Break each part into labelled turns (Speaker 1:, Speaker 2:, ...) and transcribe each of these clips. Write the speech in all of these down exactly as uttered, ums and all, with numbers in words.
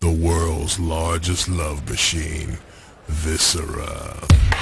Speaker 1: The world's largest love machine, Viscera.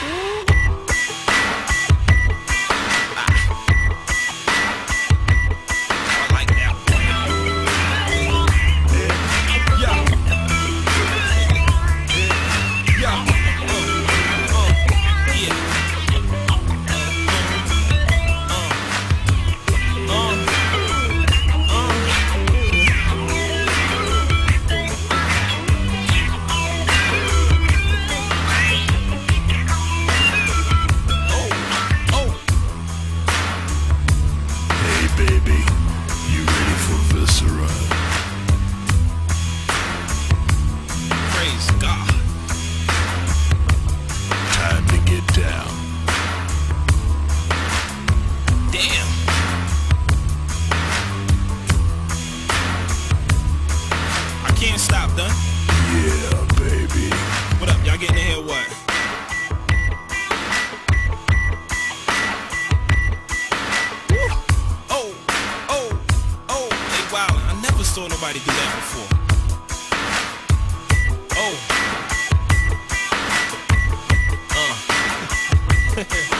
Speaker 1: Baby, you ready for Viscera?
Speaker 2: Praise God.
Speaker 1: Time to get down.
Speaker 2: Damn. I can't stop, done.
Speaker 1: Yeah, baby.
Speaker 2: What up? Y'all getting in here what? Saw nobody do that before. Oh. Uh.